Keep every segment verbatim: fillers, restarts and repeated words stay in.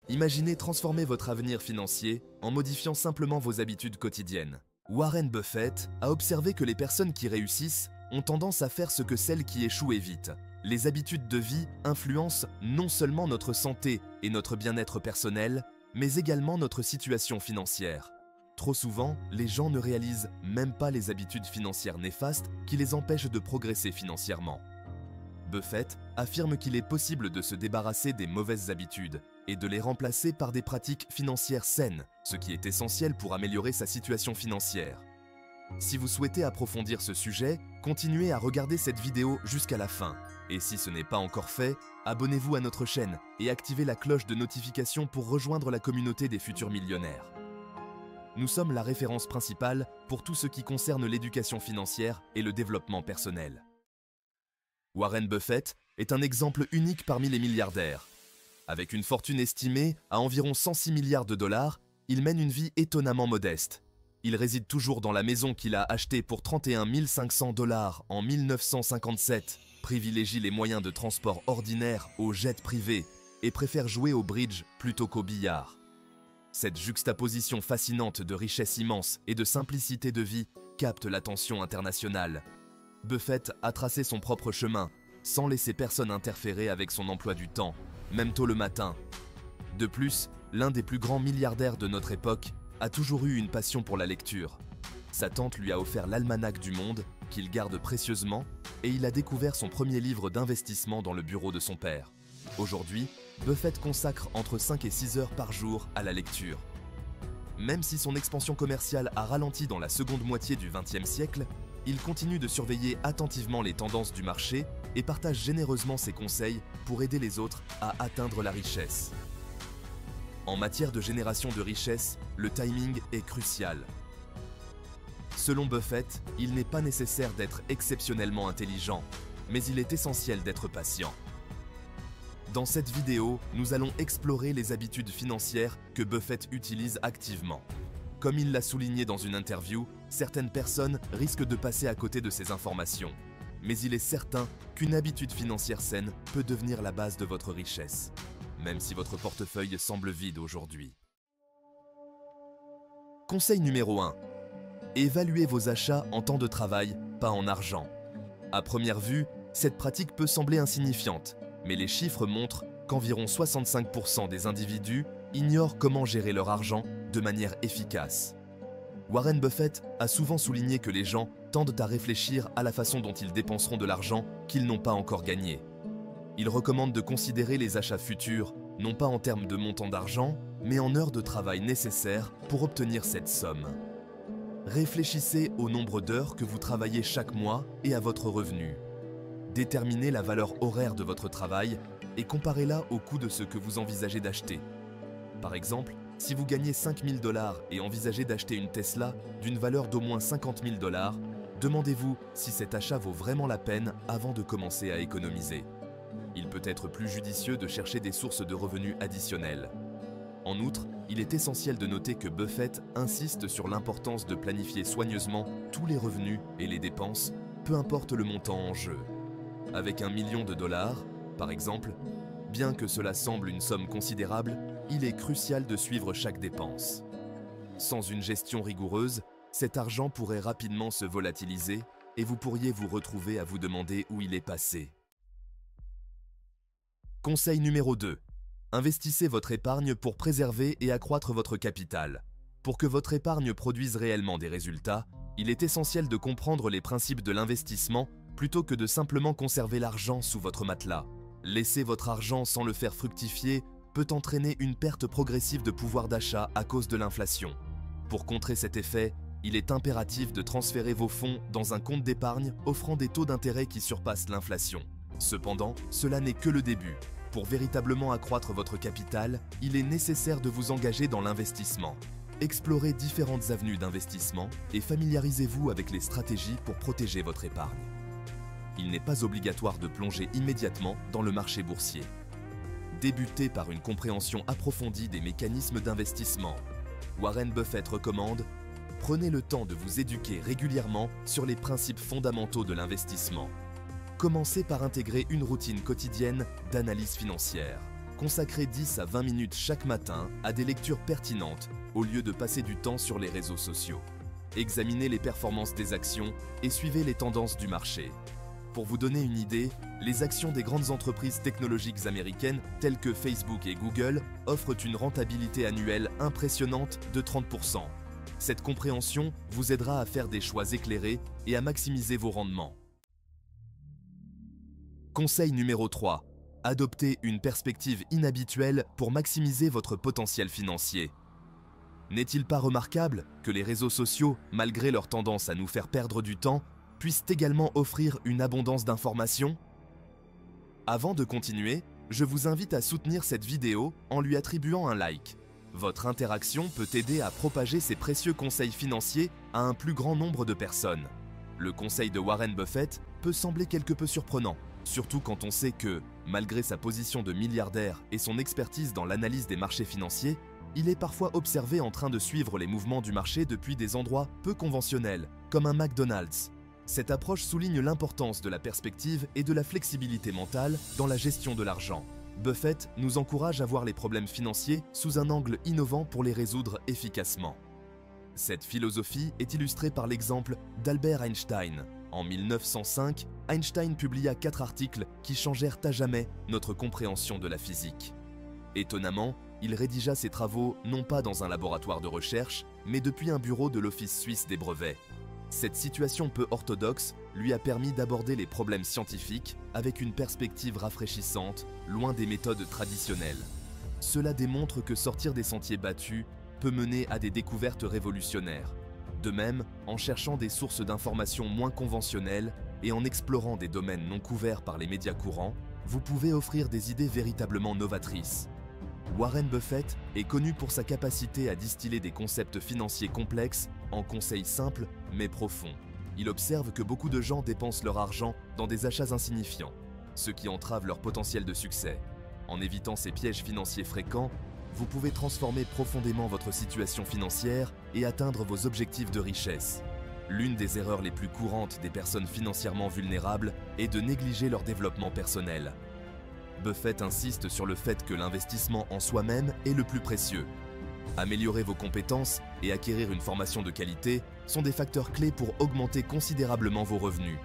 Imaginez transformer votre avenir financier en modifiant simplement vos habitudes quotidiennes. Warren Buffett a observé que les personnes qui réussissent ont tendance à faire ce que celles qui échouent évitent. Les habitudes de vie influencent non seulement notre santé et notre bien-être personnel, mais également notre situation financière. Trop souvent, les gens ne réalisent même pas les habitudes financières néfastes qui les empêchent de progresser financièrement. Buffett affirme qu'il est possible de se débarrasser des mauvaises habitudes et de les remplacer par des pratiques financières saines, ce qui est essentiel pour améliorer sa situation financière. Si vous souhaitez approfondir ce sujet, continuez à regarder cette vidéo jusqu'à la fin. Et si ce n'est pas encore fait, abonnez-vous à notre chaîne et activez la cloche de notification pour rejoindre la communauté des futurs millionnaires. Nous sommes la référence principale pour tout ce qui concerne l'éducation financière et le développement personnel. Warren Buffett est un exemple unique parmi les milliardaires. Avec une fortune estimée à environ cent six milliards de dollars, il mène une vie étonnamment modeste. Il réside toujours dans la maison qu'il a achetée pour trente et un mille cinq cents dollars en mille neuf cent cinquante-sept, privilégie les moyens de transport ordinaires aux jets privés et préfère jouer au bridge plutôt qu'au billard. Cette juxtaposition fascinante de richesse immense et de simplicité de vie capte l'attention internationale. Buffett a tracé son propre chemin, sans laisser personne interférer avec son emploi du temps, même tôt le matin. De plus, l'un des plus grands milliardaires de notre époque a toujours eu une passion pour la lecture. Sa tante lui a offert l'Almanach du Monde, qu'il garde précieusement, et il a découvert son premier livre d'investissement dans le bureau de son père. Aujourd'hui, Buffett consacre entre cinq et six heures par jour à la lecture. Même si son expansion commerciale a ralenti dans la seconde moitié du vingtième siècle, il continue de surveiller attentivement les tendances du marché et partage généreusement ses conseils pour aider les autres à atteindre la richesse. En matière de génération de richesse, le timing est crucial. Selon Buffett, il n'est pas nécessaire d'être exceptionnellement intelligent, mais il est essentiel d'être patient. Dans cette vidéo, nous allons explorer les habitudes financières que Buffett utilise activement. Comme il l'a souligné dans une interview, certaines personnes risquent de passer à côté de ces informations. Mais il est certain qu'une habitude financière saine peut devenir la base de votre richesse, même si votre portefeuille semble vide aujourd'hui. Conseil numéro un. Évaluez vos achats en temps de travail, pas en argent. À première vue, cette pratique peut sembler insignifiante, mais les chiffres montrent qu'environ soixante-cinq pour cent des individus ignorent comment gérer leur argent de manière efficace. Warren Buffett a souvent souligné que les gens tendent à réfléchir à la façon dont ils dépenseront de l'argent qu'ils n'ont pas encore gagné. Il recommande de considérer les achats futurs, non pas en termes de montant d'argent, mais en heures de travail nécessaires pour obtenir cette somme. Réfléchissez au nombre d'heures que vous travaillez chaque mois et à votre revenu. Déterminez la valeur horaire de votre travail et comparez-la au coût de ce que vous envisagez d'acheter. Par exemple, si vous gagnez cinq mille dollars et envisagez d'acheter une Tesla d'une valeur d'au moins cinquante mille dollars, demandez-vous si cet achat vaut vraiment la peine avant de commencer à économiser. Il peut être plus judicieux de chercher des sources de revenus additionnelles. En outre, il est essentiel de noter que Buffett insiste sur l'importance de planifier soigneusement tous les revenus et les dépenses, peu importe le montant en jeu. Avec un million de dollars, par exemple, bien que cela semble une somme considérable, il est crucial de suivre chaque dépense. Sans une gestion rigoureuse, cet argent pourrait rapidement se volatiliser et vous pourriez vous retrouver à vous demander où il est passé. Conseil numéro deux. Investissez votre épargne pour préserver et accroître votre capital. Pour que votre épargne produise réellement des résultats, il est essentiel de comprendre les principes de l'investissement plutôt que de simplement conserver l'argent sous votre matelas. Laisser votre argent sans le faire fructifier peut entraîner une perte progressive de pouvoir d'achat à cause de l'inflation. Pour contrer cet effet, il est impératif de transférer vos fonds dans un compte d'épargne offrant des taux d'intérêt qui surpassent l'inflation. Cependant, cela n'est que le début. Pour véritablement accroître votre capital, il est nécessaire de vous engager dans l'investissement. Explorez différentes avenues d'investissement et familiarisez-vous avec les stratégies pour protéger votre épargne. Il n'est pas obligatoire de plonger immédiatement dans le marché boursier. Débutez par une compréhension approfondie des mécanismes d'investissement. Warren Buffett recommande « Prenez le temps de vous éduquer régulièrement sur les principes fondamentaux de l'investissement. Commencez par intégrer une routine quotidienne d'analyse financière. consacrez dix à vingt minutes chaque matin à des lectures pertinentes au lieu de passer du temps sur les réseaux sociaux. Examinez les performances des actions et suivez les tendances du marché. Pour vous donner une idée, les actions des grandes entreprises technologiques américaines telles que Facebook et Google offrent une rentabilité annuelle impressionnante de trente pour cent. Cette compréhension vous aidera à faire des choix éclairés et à maximiser vos rendements. Conseil numéro trois. Adoptez une perspective inhabituelle pour maximiser votre potentiel financier. N'est-il pas remarquable que les réseaux sociaux, malgré leur tendance à nous faire perdre du temps, puissent également offrir une abondance d'informations? Avant de continuer, je vous invite à soutenir cette vidéo en lui attribuant un like. Votre interaction peut aider à propager ces précieux conseils financiers à un plus grand nombre de personnes. Le conseil de Warren Buffett peut sembler quelque peu surprenant, surtout quand on sait que, malgré sa position de milliardaire et son expertise dans l'analyse des marchés financiers, il est parfois observé en train de suivre les mouvements du marché depuis des endroits peu conventionnels, comme un McDonald's. Cette approche souligne l'importance de la perspective et de la flexibilité mentale dans la gestion de l'argent. Buffett nous encourage à voir les problèmes financiers sous un angle innovant pour les résoudre efficacement. Cette philosophie est illustrée par l'exemple d'Albert Einstein. En mille neuf cent cinq, Einstein publia quatre articles qui changèrent à jamais notre compréhension de la physique. Étonnamment, il rédigea ses travaux non pas dans un laboratoire de recherche, mais depuis un bureau de l'Office suisse des brevets. Cette situation peu orthodoxe lui a permis d'aborder les problèmes scientifiques avec une perspective rafraîchissante, loin des méthodes traditionnelles. Cela démontre que sortir des sentiers battus peut mener à des découvertes révolutionnaires. De même, en cherchant des sources d'informations moins conventionnelles et en explorant des domaines non couverts par les médias courants, vous pouvez offrir des idées véritablement novatrices. Warren Buffett est connu pour sa capacité à distiller des concepts financiers complexes en conseils simples mais profonds. Il observe que beaucoup de gens dépensent leur argent dans des achats insignifiants, ce qui entrave leur potentiel de succès. En évitant ces pièges financiers fréquents, vous pouvez transformer profondément votre situation financière et atteindre vos objectifs de richesse. L'une des erreurs les plus courantes des personnes financièrement vulnérables est de négliger leur développement personnel. Buffett insiste sur le fait que l'investissement en soi-même est le plus précieux. Améliorer vos compétences et acquérir une formation de qualité sont des facteurs clés pour augmenter considérablement vos revenus.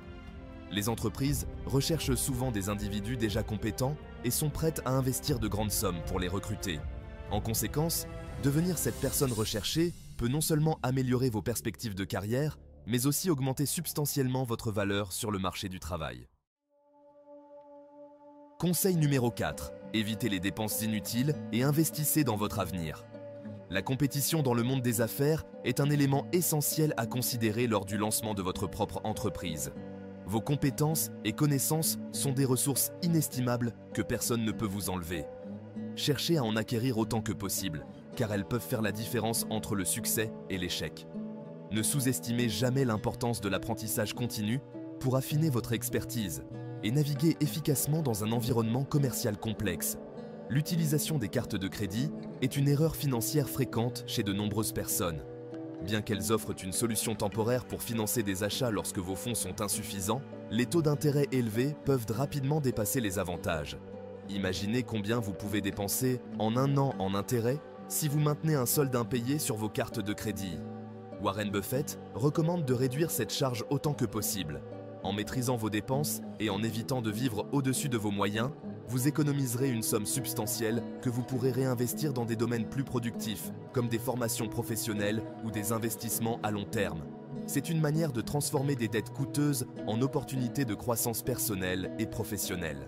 Les entreprises recherchent souvent des individus déjà compétents et sont prêtes à investir de grandes sommes pour les recruter. En conséquence, devenir cette personne recherchée peut non seulement améliorer vos perspectives de carrière, mais aussi augmenter substantiellement votre valeur sur le marché du travail. Conseil numéro quatre. Évitez les dépenses inutiles et investissez dans votre avenir. La compétition dans le monde des affaires est un élément essentiel à considérer lors du lancement de votre propre entreprise. Vos compétences et connaissances sont des ressources inestimables que personne ne peut vous enlever. Cherchez à en acquérir autant que possible, car elles peuvent faire la différence entre le succès et l'échec. Ne sous-estimez jamais l'importance de l'apprentissage continu pour affiner votre expertise et naviguer efficacement dans un environnement commercial complexe. L'utilisation des cartes de crédit est une erreur financière fréquente chez de nombreuses personnes. Bien qu'elles offrent une solution temporaire pour financer des achats lorsque vos fonds sont insuffisants, les taux d'intérêt élevés peuvent rapidement dépasser les avantages. Imaginez combien vous pouvez dépenser en un an en intérêt si vous maintenez un solde impayé sur vos cartes de crédit. Warren Buffett recommande de réduire cette charge autant que possible. En maîtrisant vos dépenses et en évitant de vivre au-dessus de vos moyens, vous économiserez une somme substantielle que vous pourrez réinvestir dans des domaines plus productifs, comme des formations professionnelles ou des investissements à long terme. C'est une manière de transformer des dettes coûteuses en opportunités de croissance personnelle et professionnelle.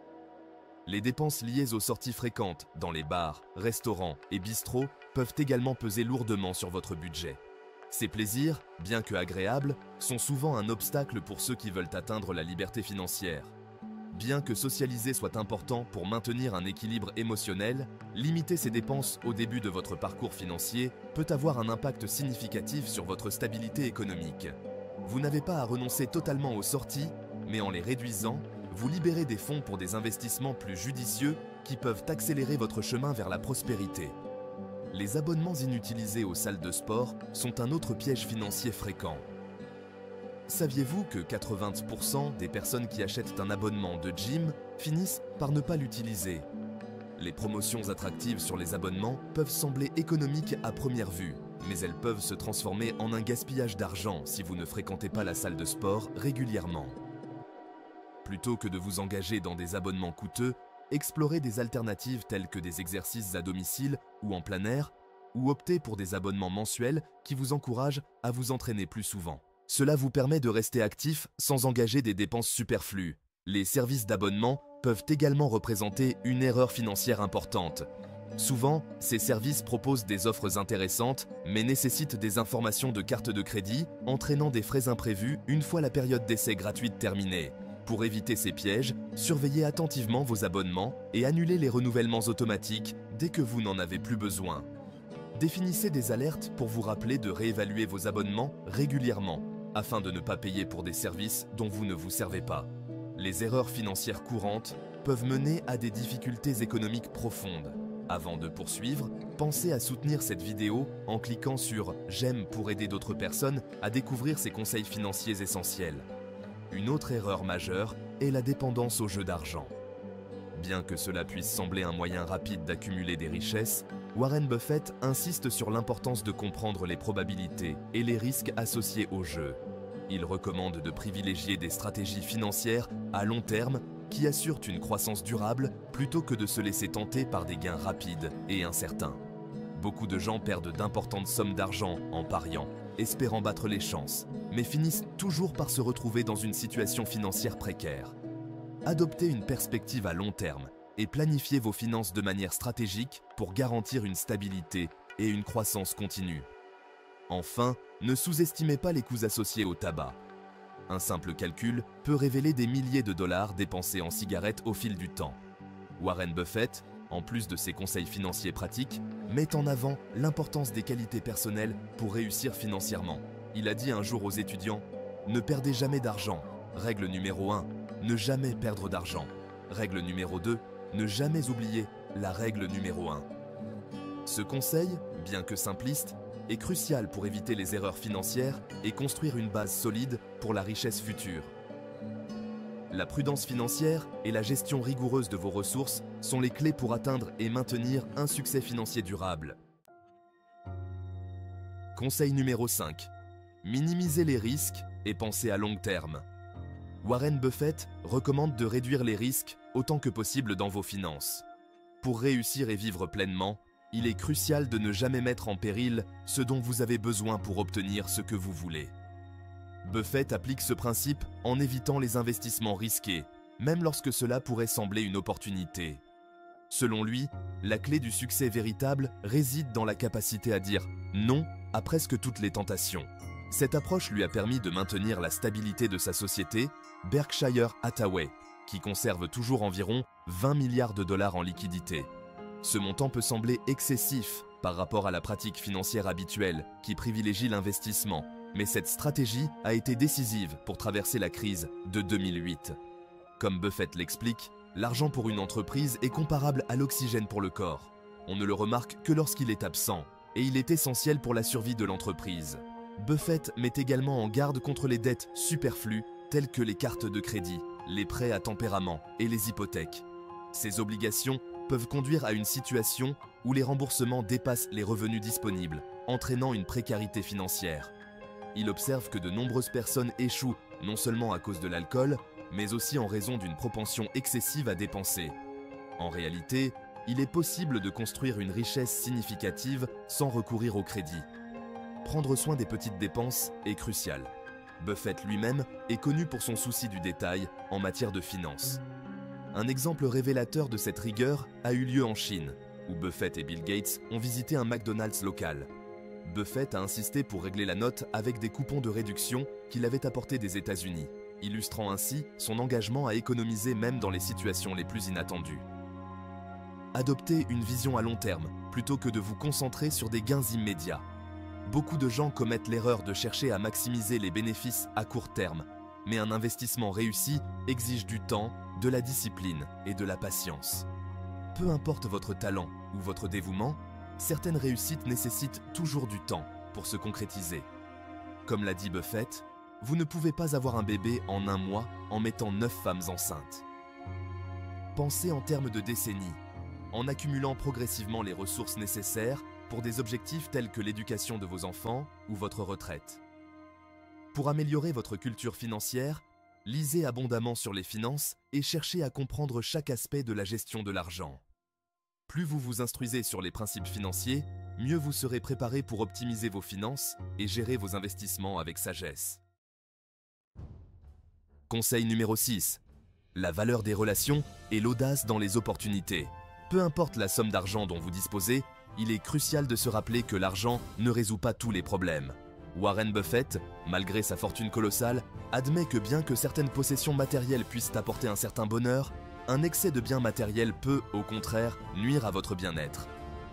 Les dépenses liées aux sorties fréquentes dans les bars, restaurants et bistrots peuvent également peser lourdement sur votre budget. Ces plaisirs, bien que agréables, sont souvent un obstacle pour ceux qui veulent atteindre la liberté financière. Bien que socialiser soit important pour maintenir un équilibre émotionnel, limiter ces dépenses au début de votre parcours financier peut avoir un impact significatif sur votre stabilité économique. Vous n'avez pas à renoncer totalement aux sorties, mais en les réduisant, vous libérez des fonds pour des investissements plus judicieux qui peuvent accélérer votre chemin vers la prospérité. Les abonnements inutilisés aux salles de sport sont un autre piège financier fréquent. Saviez-vous que quatre-vingts pour cent des personnes qui achètent un abonnement de gym finissent par ne pas l'utiliser? Les promotions attractives sur les abonnements peuvent sembler économiques à première vue, mais elles peuvent se transformer en un gaspillage d'argent si vous ne fréquentez pas la salle de sport régulièrement. Plutôt que de vous engager dans des abonnements coûteux, explorez des alternatives telles que des exercices à domicile ou en plein air, ou optez pour des abonnements mensuels qui vous encouragent à vous entraîner plus souvent. Cela vous permet de rester actif sans engager des dépenses superflues. Les services d'abonnement peuvent également représenter une erreur financière importante. Souvent, ces services proposent des offres intéressantes, mais nécessitent des informations de carte de crédit, entraînant des frais imprévus une fois la période d'essai gratuite terminée. Pour éviter ces pièges, surveillez attentivement vos abonnements et annulez les renouvellements automatiques dès que vous n'en avez plus besoin. Définissez des alertes pour vous rappeler de réévaluer vos abonnements régulièrement, afin de ne pas payer pour des services dont vous ne vous servez pas. Les erreurs financières courantes peuvent mener à des difficultés économiques profondes. Avant de poursuivre, pensez à soutenir cette vidéo en cliquant sur « J'aime » pour aider d'autres personnes à découvrir ces conseils financiers essentiels. Une autre erreur majeure est la dépendance aux jeux d'argent. Bien que cela puisse sembler un moyen rapide d'accumuler des richesses, Warren Buffett insiste sur l'importance de comprendre les probabilités et les risques associés au jeu. Il recommande de privilégier des stratégies financières à long terme qui assurent une croissance durable plutôt que de se laisser tenter par des gains rapides et incertains. Beaucoup de gens perdent d'importantes sommes d'argent en pariant, espérant battre les chances, mais finissent toujours par se retrouver dans une situation financière précaire. Adoptez une perspective à long terme et planifiez vos finances de manière stratégique pour garantir une stabilité et une croissance continue. Enfin, ne sous-estimez pas les coûts associés au tabac. Un simple calcul peut révéler des milliers de dollars dépensés en cigarettes au fil du temps. Warren Buffett, en plus de ses conseils financiers pratiques, met en avant l'importance des qualités personnelles pour réussir financièrement. Il a dit un jour aux étudiants « Ne perdez jamais d'argent. Règle numéro un, ne jamais perdre d'argent. Règle numéro deux, ne jamais oublier la règle numéro un. » Ce conseil, bien que simpliste, est crucial pour éviter les erreurs financières et construire une base solide pour la richesse future. La prudence financière et la gestion rigoureuse de vos ressources sont les clés pour atteindre et maintenir un succès financier durable. Conseil numéro cinq. Minimisez les risques et pensez à long terme. Warren Buffett recommande de réduire les risques autant que possible dans vos finances. Pour réussir et vivre pleinement, il est crucial de ne jamais mettre en péril ce dont vous avez besoin pour obtenir ce que vous voulez. Buffett applique ce principe en évitant les investissements risqués, même lorsque cela pourrait sembler une opportunité. Selon lui, la clé du succès véritable réside dans la capacité à dire non à presque toutes les tentations. Cette approche lui a permis de maintenir la stabilité de sa société, Berkshire Hathaway, qui conserve toujours environ vingt milliards de dollars en liquidités. Ce montant peut sembler excessif par rapport à la pratique financière habituelle qui privilégie l'investissement, mais cette stratégie a été décisive pour traverser la crise de deux mille huit. Comme Buffett l'explique, l'argent pour une entreprise est comparable à l'oxygène pour le corps. On ne le remarque que lorsqu'il est absent, et il est essentiel pour la survie de l'entreprise. Buffett met également en garde contre les dettes superflues telles que les cartes de crédit, les prêts à tempérament et les hypothèques. Ces obligations peuvent conduire à une situation où les remboursements dépassent les revenus disponibles, entraînant une précarité financière. Il observe que de nombreuses personnes échouent non seulement à cause de l'alcool, mais aussi en raison d'une propension excessive à dépenser. En réalité, il est possible de construire une richesse significative sans recourir au crédit. Prendre soin des petites dépenses est crucial. Buffett lui-même est connu pour son souci du détail en matière de finances. Un exemple révélateur de cette rigueur a eu lieu en Chine, où Buffett et Bill Gates ont visité un McDonald's local. Buffett a insisté pour régler la note avec des coupons de réduction qu'il avait apportés des États-Unis, illustrant ainsi son engagement à économiser même dans les situations les plus inattendues. Adoptez une vision à long terme plutôt que de vous concentrer sur des gains immédiats. Beaucoup de gens commettent l'erreur de chercher à maximiser les bénéfices à court terme, mais un investissement réussi exige du temps, de la discipline et de la patience. Peu importe votre talent ou votre dévouement, certaines réussites nécessitent toujours du temps pour se concrétiser. Comme l'a dit Buffett, vous ne pouvez pas avoir un bébé en un mois en mettant neuf femmes enceintes. Pensez en termes de décennies. en accumulant progressivement les ressources nécessaires pour des objectifs tels que l'éducation de vos enfants ou votre retraite. Pour améliorer votre culture financière, lisez abondamment sur les finances et cherchez à comprendre chaque aspect de la gestion de l'argent. Plus vous vous instruisez sur les principes financiers, mieux vous serez préparé pour optimiser vos finances et gérer vos investissements avec sagesse. Conseil numéro six. La valeur des relations et l'audace dans les opportunités. Peu importe la somme d'argent dont vous disposez, il est crucial de se rappeler que l'argent ne résout pas tous les problèmes. Warren Buffett, malgré sa fortune colossale, admet que bien que certaines possessions matérielles puissent apporter un certain bonheur, un excès de biens matériels peut, au contraire, nuire à votre bien-être.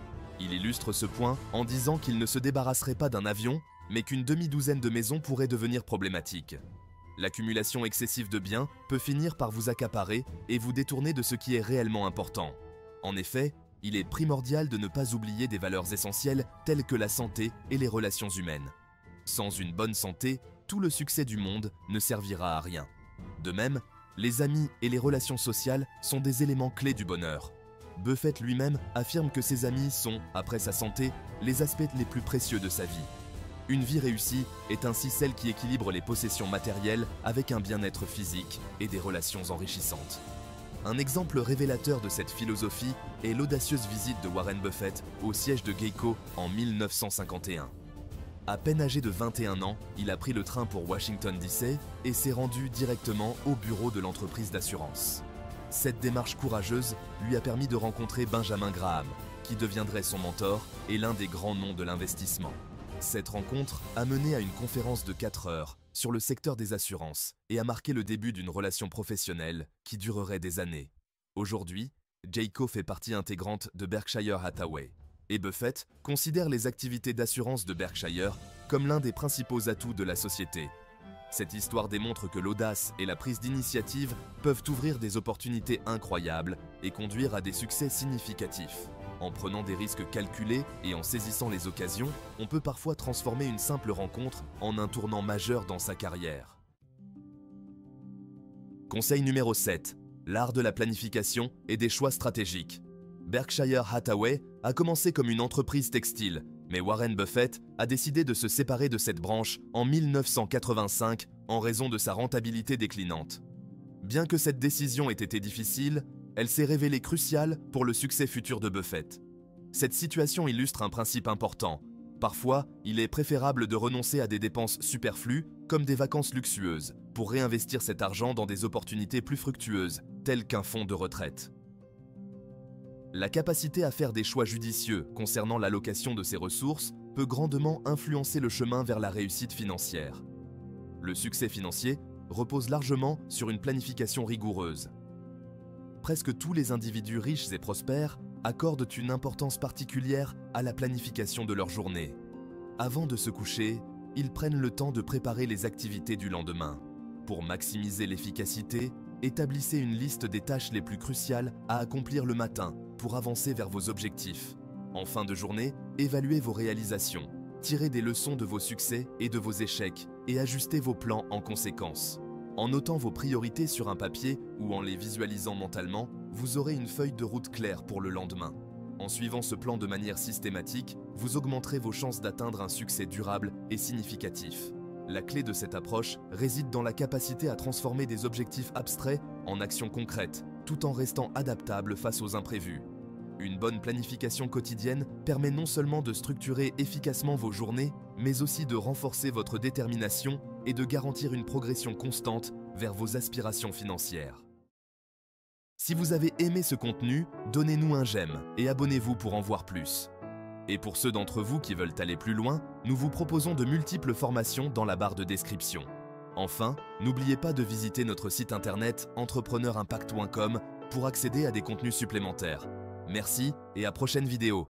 Il illustre ce point en disant qu'il ne se débarrasserait pas d'un avion, mais qu'une demi-douzaine de maisons pourraient devenir problématiques. L'accumulation excessive de biens peut finir par vous accaparer et vous détourner de ce qui est réellement important. En effet, il est primordial de ne pas oublier des valeurs essentielles telles que la santé et les relations humaines. Sans une bonne santé, tout le succès du monde ne servira à rien. De même, les amis et les relations sociales sont des éléments clés du bonheur. Buffett lui-même affirme que ses amis sont, après sa santé, les aspects les plus précieux de sa vie. Une vie réussie est ainsi celle qui équilibre les possessions matérielles avec un bien-être physique et des relations enrichissantes. Un exemple révélateur de cette philosophie est l'audacieuse visite de Warren Buffett au siège de Geico en mille neuf cent cinquante et un. À peine âgé de vingt et un ans, il a pris le train pour Washington D C et s'est rendu directement au bureau de l'entreprise d'assurance. Cette démarche courageuse lui a permis de rencontrer Benjamin Graham, qui deviendrait son mentor et l'un des grands noms de l'investissement. Cette rencontre a mené à une conférence de quatre heures sur le secteur des assurances et a marqué le début d'une relation professionnelle qui durerait des années. Aujourd'hui, Geico fait partie intégrante de Berkshire Hathaway. Et Buffett considère les activités d'assurance de Berkshire comme l'un des principaux atouts de la société. Cette histoire démontre que l'audace et la prise d'initiative peuvent ouvrir des opportunités incroyables et conduire à des succès significatifs. En prenant des risques calculés et en saisissant les occasions, on peut parfois transformer une simple rencontre en un tournant majeur dans sa carrière. Conseil numéro sept. L'art de la planification et des choix stratégiques. Berkshire Hathaway a commencé comme une entreprise textile, mais Warren Buffett a décidé de se séparer de cette branche en mille neuf cent quatre-vingt-cinq en raison de sa rentabilité déclinante. Bien que cette décision ait été difficile, elle s'est révélée cruciale pour le succès futur de Buffett. Cette situation illustre un principe important. Parfois, il est préférable de renoncer à des dépenses superflues, comme des vacances luxueuses, pour réinvestir cet argent dans des opportunités plus fructueuses, telles qu'un fonds de retraite. La capacité à faire des choix judicieux concernant l'allocation de ses ressources peut grandement influencer le chemin vers la réussite financière. Le succès financier repose largement sur une planification rigoureuse. Presque tous les individus riches et prospères accordent une importance particulière à la planification de leur journée. Avant de se coucher, ils prennent le temps de préparer les activités du lendemain. Pour maximiser l'efficacité, établissez une liste des tâches les plus cruciales à accomplir le matin pour avancer vers vos objectifs. En fin de journée, évaluez vos réalisations, tirez des leçons de vos succès et de vos échecs et ajustez vos plans en conséquence. En notant vos priorités sur un papier ou en les visualisant mentalement, vous aurez une feuille de route claire pour le lendemain. En suivant ce plan de manière systématique, vous augmenterez vos chances d'atteindre un succès durable et significatif. La clé de cette approche réside dans la capacité à transformer des objectifs abstraits en actions concrètes, tout en restant adaptable face aux imprévus. Une bonne planification quotidienne permet non seulement de structurer efficacement vos journées, mais aussi de renforcer votre détermination et de garantir une progression constante vers vos aspirations financières. Si vous avez aimé ce contenu, donnez-nous un j'aime et abonnez-vous pour en voir plus. Et pour ceux d'entre vous qui veulent aller plus loin, nous vous proposons de multiples formations dans la barre de description. Enfin, n'oubliez pas de visiter notre site internet entrepreneur impact point com pour accéder à des contenus supplémentaires. Merci et à prochaine vidéo.